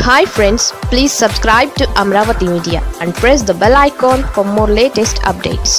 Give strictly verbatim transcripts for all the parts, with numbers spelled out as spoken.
Hi friends, please subscribe to Amravati Media and press the bell icon for more latest updates.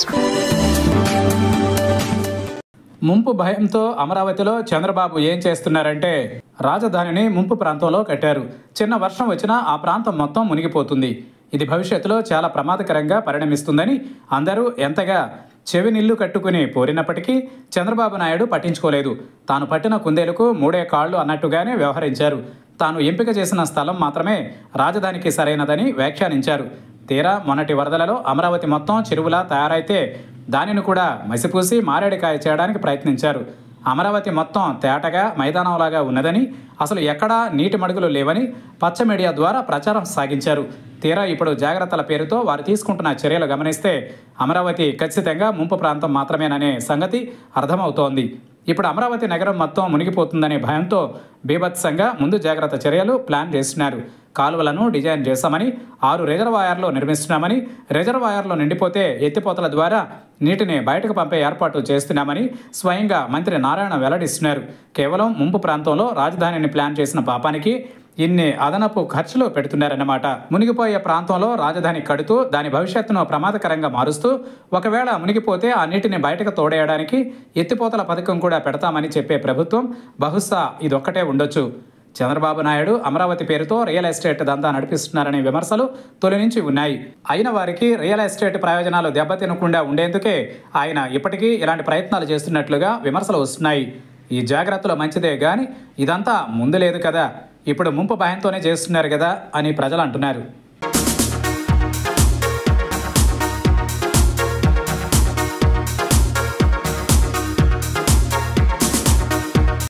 ముంపు భయంతో అమరావతిలో చంద్రబాబు ఏం చేస్తున్నారంటే రాజధానిని ముంపు ప్రాంతంలో కట్టారు. చిన్న వర్షం వచ్చినా ఆ ప్రాంతం మొత్తం మునిగిపోతుంది. ఇది భవిష్యత్తులో చాలా ప్రమాదకరంగా పరిణమిస్తుందని అందరూ ఎంతగా చెవినిల్లు కట్టుకుని పోరినప్పటికీ చంద్రబాబు నాయుడు పట్టించుకోలేదు. తాను పట్టిన కుందేలకు మూడే కాళ్లు అన్నట్టుగానే వ్యవహరించారు. తాను ఎంపిక చేసిన స్థలం మాత్రమే రాజధానికి సరైనదని వ్యాఖ్యానించారు. తీరా మొన్నటి వరదలలో అమరావతి మొత్తం చెరువులా తయారైతే దానిని కూడా మసిపూసి మారేడుకాయ చేయడానికి ప్రయత్నించారు. అమరావతి మొత్తం తేటగా మైదానంలాగా ఉన్నదని, అసలు ఎక్కడా నీటి మడుగులు లేవని పచ్చ మీడియా ద్వారా ప్రచారం సాగించారు. తీరా ఇప్పుడు జాగ్రత్తల పేరుతో వారు తీసుకుంటున్న చర్యలు గమనిస్తే అమరావతి ఖచ్చితంగా ముంపు ప్రాంతం మాత్రమేననే సంగతి అర్థమవుతోంది. ఇప్పుడు అమరావతి నగరం మొత్తం మునిగిపోతుందనే భయంతో బీభత్సంగా ముందు జాగ్రత్త చర్యలు ప్లాన్ చేస్తున్నారు. కాలువలను డిజైన్ చేశామని, ఆరు రిజర్వాయర్లు నిర్మిస్తున్నామని, రిజర్వాయర్లు నిండిపోతే ఎత్తిపోతల ద్వారా నీటిని బయటకు పంపే ఏర్పాటు చేస్తున్నామని స్వయంగా మంత్రి నారాయణ వెల్లడిస్తున్నారు. కేవలం ముంపు ప్రాంతంలో రాజధానిని ప్లాన్ చేసిన పాపానికి ఇన్ని అదనపు ఖర్చులు పెడుతున్నారన్నమాట. మునిగిపోయే ప్రాంతంలో రాజధాని కడుతూ దాని భవిష్యత్తును ప్రమాదకరంగా మారుస్తూ ఒకవేళ మునిగిపోతే ఆ నీటిని బయటకు తోడేయడానికి ఎత్తిపోతల పథకం కూడా పెడతామని చెప్పే ప్రభుత్వం బహుశా ఇదొక్కటే ఉండొచ్చు. చంద్రబాబు నాయుడు అమరావతి పేరుతో రియల్ ఎస్టేట్ దందా నడిపిస్తున్నారనే విమర్శలు తొలి నుంచి ఉన్నాయి. అయిన వారికి రియల్ ఎస్టేట్ ప్రయోజనాలు దెబ్బతినకుండా ఉండేందుకే ఆయన ఇప్పటికీ ఇలాంటి ప్రయత్నాలు చేస్తున్నట్లుగా విమర్శలు వస్తున్నాయి. ఈ జాగ్రత్తలు మంచిదే కానీ ఇదంతా ముందు లేదు కదా, ఇప్పుడు ముంపు భయంతోనే చేస్తున్నారు కదా అని ప్రజలు అంటున్నారు.